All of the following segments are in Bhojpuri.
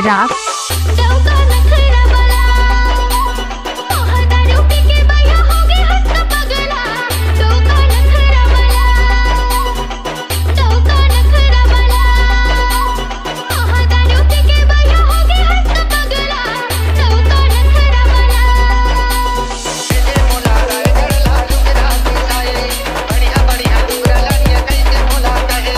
चिराग डौका नखरा वाला ओह दारू पी के भैया हो गए हंस पगला डौका नखरा वाला डौका नखरा वाला ओह दारू पी के भैया हो गए हंस पगला डौका नखरा वाला कैसे मोला राय जड़ला लुगरा पिसाए बढ़िया बढ़िया लुगरा लानिया कैसे मोला कहे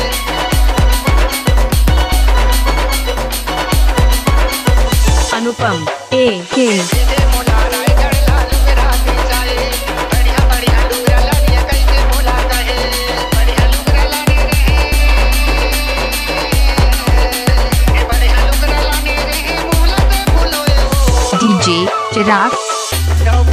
अनुपम ए के कैसे मोला राय जड़ला लुगरा पिसाए बढ़िया बढ़िया लुगरा लानिया कैसे मोला कहे बढ़िया लुगरा लाने रहे बढ़िया लुगरा लाने रहे मोला से बोलो डीजे चिराग डौका